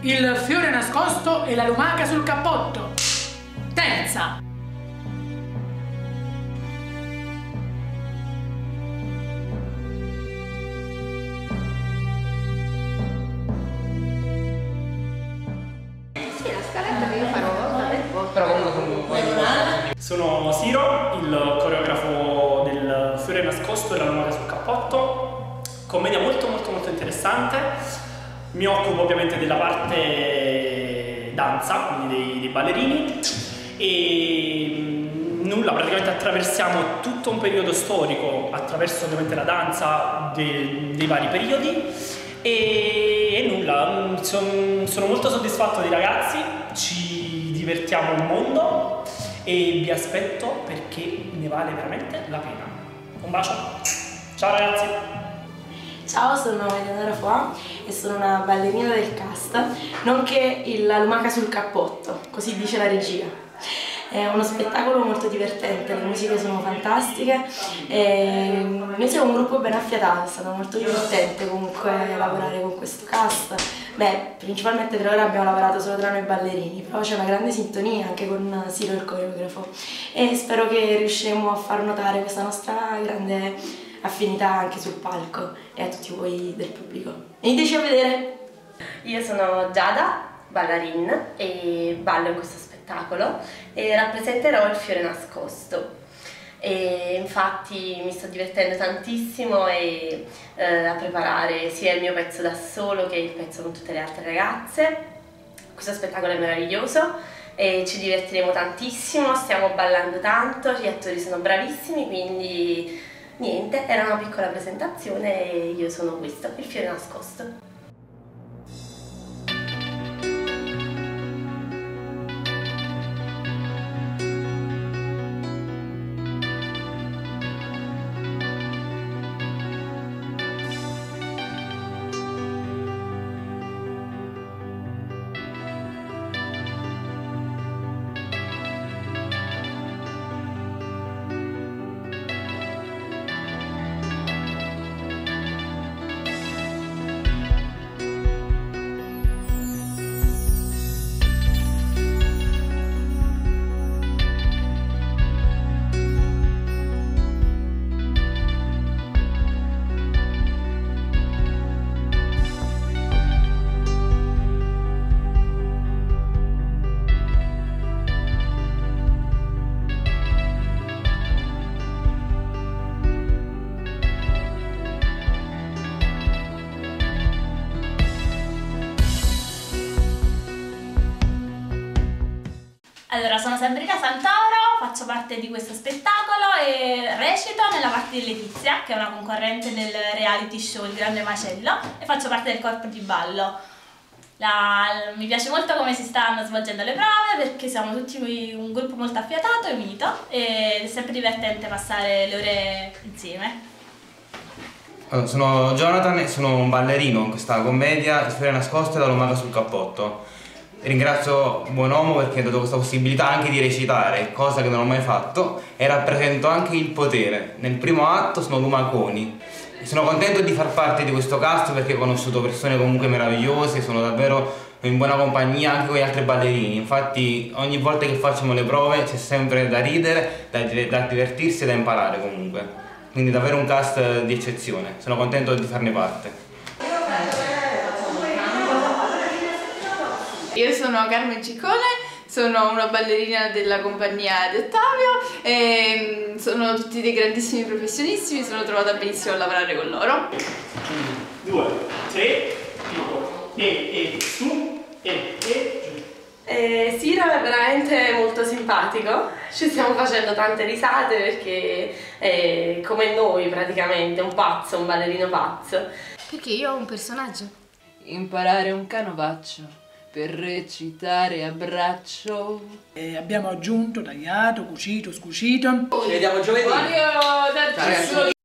il fiore nascosto e la lumaca sul cappotto. Terza. Sì, la scaletta che io farò, però comunque sono Siro, il coreografo del fiore nascosto e la lumaca sul cappotto. Commedia molto interessante. Mi occupo ovviamente della parte danza, quindi dei ballerini, e nulla, praticamente attraversiamo tutto un periodo storico attraverso ovviamente la danza dei vari periodi, e nulla, sono molto soddisfatto dei ragazzi, ci divertiamo un mondo e vi aspetto perché ne vale veramente la pena. Un bacio, ciao ragazzi! Ciao, sono Eleonora Foà e sono una ballerina del cast, nonché la lumaca sul cappotto, così dice la regia. È uno spettacolo molto divertente, le musiche sono fantastiche e noi siamo un gruppo ben affiatato, è stato molto divertente comunque lavorare con questo cast. Beh, principalmente per ora abbiamo lavorato solo tra noi ballerini, però c'è una grande sintonia anche con Siro il coreografo e spero che riusciremo a far notare questa nostra grande affinità anche sul palco e a tutti voi del pubblico. Veniteci a vedere! Io sono Giada, ballerina, e ballo in questo spettacolo e rappresenterò il fiore nascosto. E infatti mi sto divertendo tantissimo a preparare sia il mio pezzo da solo che il pezzo con tutte le altre ragazze. Questo spettacolo è meraviglioso e ci divertiremo tantissimo, stiamo ballando tanto, gli attori sono bravissimi, quindi niente, era una piccola presentazione e io sono questo, il fiore nascosto. Allora, sono Sabrina Santoro, faccio parte di questo spettacolo e recito nella parte di Letizia, che è una concorrente del reality show Il Grande Macello, e faccio parte del corpo di ballo. Mi piace molto come si stanno svolgendo le prove perché siamo tutti un gruppo molto affiatato e unito ed è sempre divertente passare le ore insieme. Allora, sono Jonathan e sono un ballerino in questa commedia Il fiore nascosto e la lumaca sul cappotto. Ringrazio Buonomo perché mi ha dato questa possibilità anche di recitare, cosa che non ho mai fatto, e rappresento anche il potere. Nel primo atto sono Lumaconi. Sono contento di far parte di questo cast perché ho conosciuto persone comunque meravigliose, sono davvero in buona compagnia anche con gli altri ballerini. Infatti ogni volta che facciamo le prove c'è sempre da ridere, da divertirsi e da imparare comunque. Quindi davvero un cast di eccezione, sono contento di farne parte. Io sono Carmen Ciccone, sono una ballerina della compagnia di Ottavio e sono tutti dei grandissimi professionisti, mi sono trovata benissimo a lavorare con loro. 1, 2, 3, e su, e giù. Siro è veramente molto simpatico, ci stiamo facendo tante risate perché è come noi praticamente, un pazzo, un ballerino pazzo. Perché io ho un personaggio. Imparare un canovaccio per recitare a braccio. Abbiamo aggiunto, tagliato, cucito, scucito. Ci vediamo giovedì. Mario,